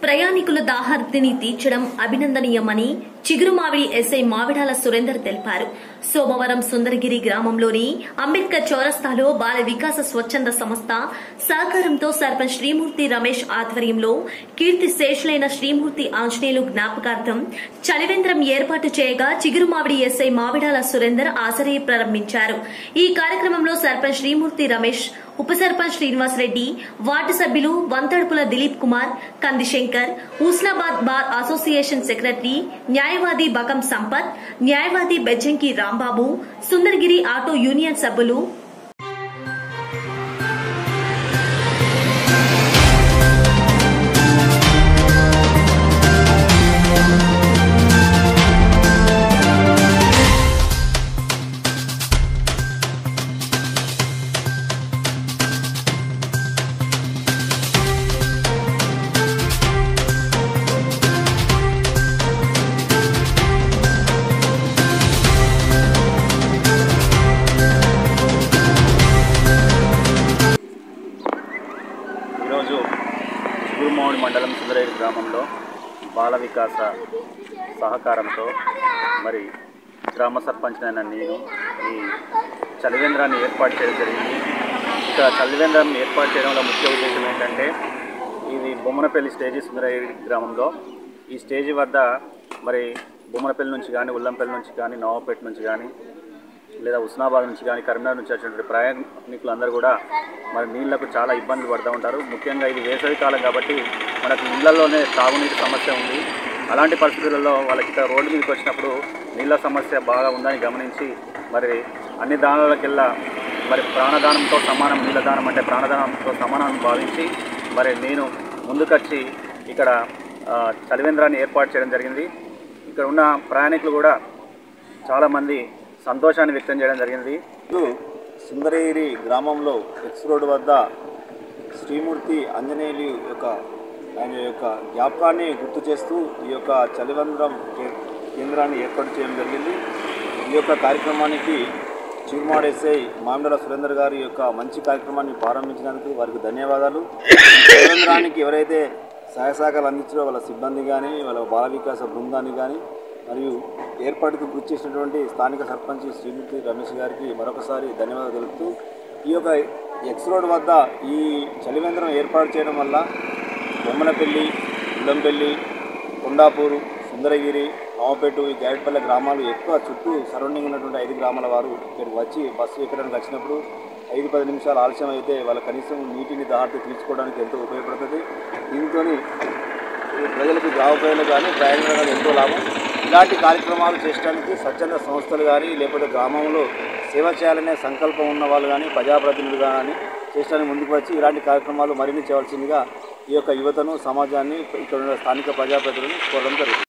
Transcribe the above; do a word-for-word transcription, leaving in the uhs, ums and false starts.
ప్రయాణికుల దాహార్తిని తీర్చడం అభినందనీయమని చిగురుమావిడి ఎస్ఐ మావిడాల సురేందర్ తెలిపారు. సోమవారం సుందరగిరి గ్రామంలోని అంబేద్కర్ చౌరస్తాలో బాల వికాస స్వచ్ఛంద సంస్థ సహకారంతో సర్పంచ్ శ్రీమూర్తి రమేష్ ఆధ్వర్యంలో కీర్తి శేషులైన శ్రీమూర్తి ఆంజనేయులు జ్ఞాపకార్థం చలివేంద్రం ఏర్పాటు చేయగా చిగురుమావిడి ఎస్ఐ మావిడాల సురేందర్ ఆసరే ప్రారంభించారు. ఈ కార్యక్రమంలో సర్పంచ్ శ్రీమూర్తి రమేష్, ఉప సర్పంచ్ శ్రీనివాస్ రెడ్డి, వార్డు సభ్యులు Vantadupula Dilip Kumar, Kandishankar, Husnabad bar association secretary న్యాయవాది బకం సంపత్, న్యాయవాది బెజ్జంకి రాంబాబు, సుందరగిరి ఆటో యూనియన్ సభ్యులు ఈరోజు చిగురుమావిడి మండలం సుందరగిరి గ్రామంలో బాల వికాస సహకారంతో మరి గ్రామ సర్పంచ్ అయిన నేను ఈ చలివేంద్రాన్ని ఏర్పాటు చేయడం జరిగింది. ఇక చలివేంద్రం ఏర్పాటు చేయడంలో ముఖ్య ఉద్దేశం ఏంటంటే, ఇది బొమ్మనపల్లి స్టేజీ సుందరగిరి గ్రామంలో ఈ స్టేజీ వద్ద మరి బొమ్మనపల్లి నుంచి కానీ, ఉల్లంపల్లి నుంచి కానీ, నవాపేట నుంచి కానీ, లేదా హుస్నాబాద్ నుంచి కానీ, కరీంనగర్ నుంచి వచ్చినటువంటి ప్రయాణికులందరూ కూడా మరి నీళ్లకు చాలా ఇబ్బందులు పడుతూ ఉంటారు. ముఖ్యంగా ఇది వేసవి కాలం కాబట్టి మనకు ఇళ్లలోనే తాగునీటి సమస్య ఉంది. అలాంటి పరిస్థితులలో వాళ్ళకి ఇక్కడ రోడ్డు మీదకి వచ్చినప్పుడు నీళ్ళ సమస్య బాగా ఉందని గమనించి మరి అన్ని దానాలకెల్లా మరి ప్రాణదానంతో సమానం, నీళ్ళ దానం అంటే ప్రాణదానంతో సమానం భావించి మరి నేను ముందుకొచ్చి ఇక్కడ చలివేంద్రాన్ని ఏర్పాటు చేయడం జరిగింది. ఇక్కడ ఉన్న ప్రయాణికులు కూడా చాలామంది సంతోషాన్ని వ్యక్తం చేయడం జరిగింది. సుందరగిరి గ్రామంలో ఎక్స్ రోడ్ వద్ద శ్రీమూర్తి ఆంజనేయులు యొక్క ఆయన యొక్క జ్ఞాపకాన్ని గుర్తు చేస్తూ ఈ యొక్క చలివేంద్రం కేంద్రాన్ని ఏర్పాటు చేయడం జరిగింది. ఈ యొక్క కార్యక్రమానికి చిగురుమావిడి ఎస్ఐ మావిడాల సురేందర్ గారి యొక్క మంచి కార్యక్రమాన్ని ప్రారంభించినందుకు వారికి ధన్యవాదాలు. చలివేంద్రానికి ఎవరైతే సహాయ సహకారాలు అందించారో వాళ్ళ సిబ్బంది కానీ, వాళ్ళ బాల వికాస బృందాన్ని కానీ, మరియు ఏర్పాటుకు కృషి చేసినటువంటి స్థానిక సర్పంచ్ శ్రీమూర్తి రమేష్ గారికి మరొకసారి ధన్యవాదాలు తెలుపుతూ, ఈ యొక్క ఎక్స్ రోడ్ వద్ద ఈ చలివేంద్రం ఏర్పాటు చేయడం వల్ల బొమ్మనపల్లి, ఉల్లంపల్లి, కొండాపూరు, సుందరగిరి, నవాపేట, ఈ గైడ్పల్లె గ్రామాలు ఎక్కువ చుట్టూ సరౌండింగ్ ఉన్నటువంటి ఐదు గ్రామాల వారు ఇక్కడికి వచ్చి బస్సు ఎక్కడానికి వచ్చినప్పుడు ఐదు పది నిమిషాలు ఆలస్యం అయితే వాళ్ళ కనీసం నీటిని దాహర్తి తీర్చుకోవడానికి ఎంతో ఉపయోగపడుతుంది. దీంతో ప్రజలకు, గ్రామ ప్రజలకు కానీ, ప్రయాణికులకు కానీ ఎంతో లాభం. ఇలాంటి కార్యక్రమాలు చేయడానికి స్వచ్ఛంద సంస్థలు కానీ, లేకపోతే గ్రామంలో సేవ చేయాలనే సంకల్పం ఉన్న వాళ్ళు కానీ, ప్రజాప్రతినిధులు కానీ చేయడానికి ముందుకు వచ్చి ఇలాంటి కార్యక్రమాలు మరిన్ని చేయవలసిందిగా ఈ యొక్క యువతను, సమాజాన్ని, ఇక్కడ ఉన్న స్థానిక ప్రజాప్రతినిధులను కోరడం జరుగుతుంది.